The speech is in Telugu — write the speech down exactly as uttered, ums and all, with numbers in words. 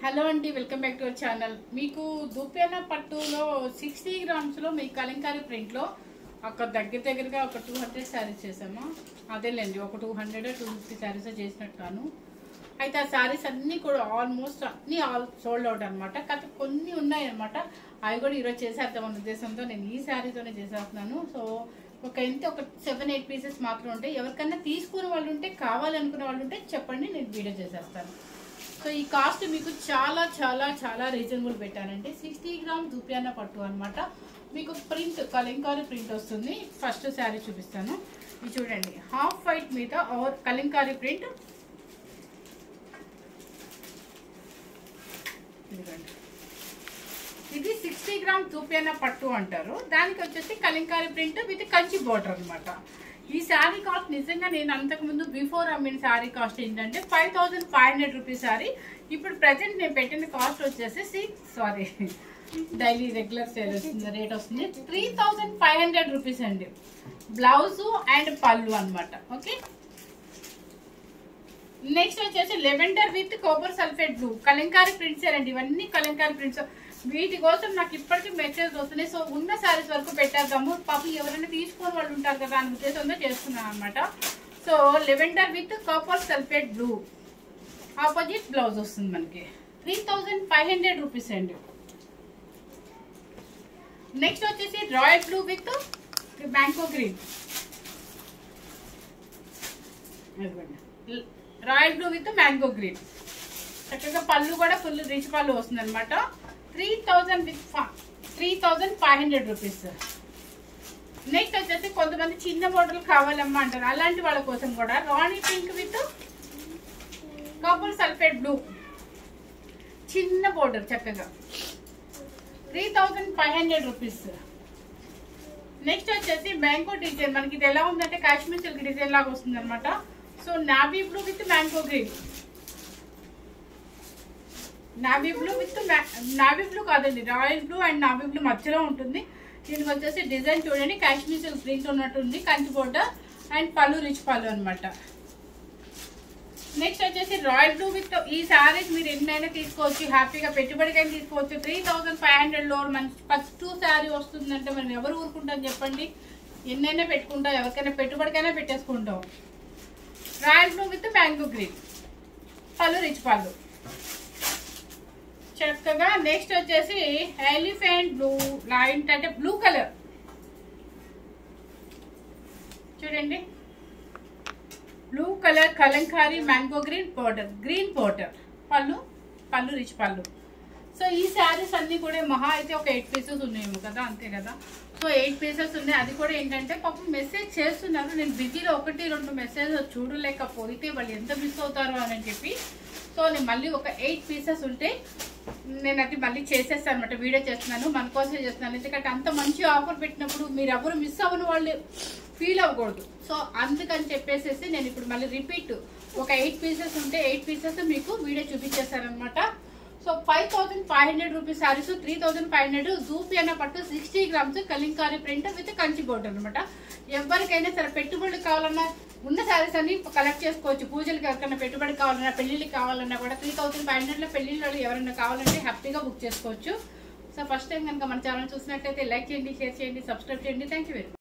హలో అండి, welcome back to our channel. మీకు దూపేనా పట్టులో సిక్స్టీ గ్రామ్స్లో మీ కలంకారీ ప్రింట్లో ఒక దగ్గర దగ్గరగా ఒక టూ హండ్రెడ్ శారీస్ చేసాము. అదేలేండి, ఒక two hundred two fifty saris చేసినట్టుగాను. అయితే ఆ శారీస్ అన్నీ కూడా ఆల్మోస్ట్ అన్నీ ఆల్ సోల్డ్ అవుట్ అనమాట. కాకపోతే కొన్ని ఉన్నాయన్నమాట, అవి కూడా ఈరోజు చేసేద్దామన్న ఉద్దేశంతో నేను ఈ శారీతోనే చేసేస్తున్నాను. సో ఒక ఎంత ఒక సెవెన్ ఎయిట్ పీసెస్ మాత్రం ఉంటాయి. ఎవరికైనా తీసుకునే వాళ్ళు ఉంటే, కావాలనుకునే వాళ్ళు ఉంటే చెప్పండి, నేను వీడియో చేసేస్తాను. సో ఈ కాస్ట్ మీకు చాలా చాలా చాలా రీజనబుల్ పెట్టానండి. సిక్స్టీ గ్రామ్ దూపియానా పట్టు అనమాట. మీకు ప్రింట్ కలంకారీ ప్రింట్ వస్తుంది. ఫస్ట్ శారీ చూపిస్తాను, ఇది చూడండి. హాఫ్ వైట్ మీద ఆర్ కలంకారీ ప్రింట్. ఇది సిక్స్టీ గ్రామ్ దూపియానా పట్టు అంటారు. దానికి వచ్చేసి Kalamkari print with Kanchi border అనమాట. ఈ శారీ కాస్ట్ నిజంగా నేను అంతకుముందు బిఫోర్ అమ్మిన శారీ కాస్ట్ ఏంటంటే five thousand five hundred rupees sari. ఇప్పుడు ప్రజెంట్ నేను పెట్టిన కాస్ట్ వచ్చేసి six sorry daily regular sale వస్తుంది రేట్ వస్తుంది three thousand five hundred rupees అండి. బ్లౌజ్ అండ్ పళ్ళు అనమాట. ఓకే, నెక్స్ట్ వచ్చేసి lavender with copper sulphate blue Kalamkari prints అండి. ఇవన్నీ కలంకారీ ప్రింట్స్. వీటి కోసం నాకు ఇప్పటికీ మెసేజ్ వస్తున్నాయి. సో ఉన్న శారీస్ వరకు పెట్టేద్దాము, పాపం ఎవరైనా తీసుకొని వాళ్ళు ఉంటారు కదా అని ఉద్దేశంతో చేస్తున్నాను అనమాట. So lavender with copper sulphate blue opposite blouse వస్తుంది మనకి. Three thousand five hundred rupees అండి. నెక్స్ట్ వచ్చేసి royal blue with mango green. Royal blue with mango green. చక్కగా పళ్ళు కూడా ఫుల్ రిచ్ పళ్ళు వస్తుంది అనమాట. Three thousand with three thousand five hundred rupees. Next వచ్చేసి కొంతమంది చిన్న బోర్డర్లు కావాలమ్మా అంటారు, అలాంటి వాళ్ళ కోసం కూడా రాణి pink with copper sulphate blue చిన్న బోర్డర్ చక్కగా three thousand five hundred rupees. Next వచ్చేసి మ్యాంగో డిజైన్. మనకి ఇది ఎలా ఉందంటే కాశ్మీర్ సిల్క్ డిజైన్ లాగా వస్తుంది అనమాట. So navy blue with mango green. Navy blue with navy blue కాదండి, royal blue and navy blue మధ్యలో ఉంటుంది. దీనికి వచ్చేసి డిజైన్ చూడండి, కాశ్మీర్ సిల్క్ ప్రింట్ ఉన్నట్టుంది, కంచి బోర్డర్ అండ్ పళ్ళు రిచ్ పళ్ళు అనమాట. నెక్స్ట్ వచ్చేసి రాయల్ బ్లూ విత్ ఈ శారీస్ మీరు ఎన్నైనా తీసుకోవచ్చు, హ్యాపీగా పెట్టుబడికైనా తీసుకోవచ్చు. త్రీ థౌజండ్ ఫైవ్ హండ్రెడ్ లో మంచి ఫస్ట్ శారీ వస్తుందంటే మనం ఎవరు ఊరుకుంటాం చెప్పండి, ఎన్నైనా పెట్టుకుంటాం, ఎవరికైనా పెట్టుబడికైనా పెట్టేసుకుంటాం. Royal blue with mango green పళ్ళు రిచ్ పళ్ళు చక్కగా. నెక్స్ట్ వచ్చేసి ఎలిఫెంట్ బ్లూ లైట్ అంటే బ్లూ కలర్ చూడండి, blue colour Kalamkari mango green border green border పళ్ళు పళ్ళు రిచ్ పళ్ళు. సో ఈ శారీస్ అన్ని కూడా మహా అయితే ఒక ఎయిట్ పీసెస్ ఉన్నాయేమో కదా, అంతే కదా. సో ఎయిట్ పీసెస్ ఉన్నాయి. అది కూడా ఏంటంటే పాపం మెసేజ్ చేస్తున్నారు, నేను బిజీలో ఒకటి రెండు మెసేజ్ చూడలేకపోతే వాళ్ళు ఎంత మిస్ అవుతారో అని చెప్పి. సో నేను మళ్ళీ ఒక ఎయిట్ పీసెస్ ఉంటే నేను అది మళ్ళీ చేసేస్తాను అనమాట, వీడియో చేస్తున్నాను, మన కోసమే చేస్తున్నాను. ఎందుకంటే అంత మంచి ఆఫర్ పెట్టినప్పుడు మీరు ఎవరు మిస్ అవ్వని వాళ్ళు ఫీల్ అవ్వకూడదు. సో అందుకని చెప్పేసి నేను ఇప్పుడు మళ్ళీ రిపీట్ ఒక ఎయిట్ పీసెస్ ఉంటే ఎయిట్ పీసెస్ మీకు వీడియో చూపించేస్తాను అనమాట. So five thousand five hundred rupees saris, three thousand five hundred దూపియానా పట్టు sixty grams Kalamkari print with Kanchi border అనమాట. ఎవరికైనా సరే పెట్టుబడులు కావాలన్నా ఉన్న శారీస్ అన్ని కలెక్ట్ చేసుకోవచ్చు. పూజలకు ఎవరికైనా పెట్టుబడి కావాలన్నా, పెళ్లిళ్ళకి కావాలన్నా కూడా త్రీ థౌసండ్ ఫైవ్ హండ్రెడ్లో పెళ్లిళ్ళు ఎవరైనా కావాలంటే హ్యాపీగా బుక్ చేసుకోవచ్చు. సో ఫస్ట్ టైం కనుక మన ఛానల్ చూసినట్లయితే లైక్ చేయండి, షేర్ చేయండి, సబ్స్క్రైబ్ చేయండి. Thank you very much.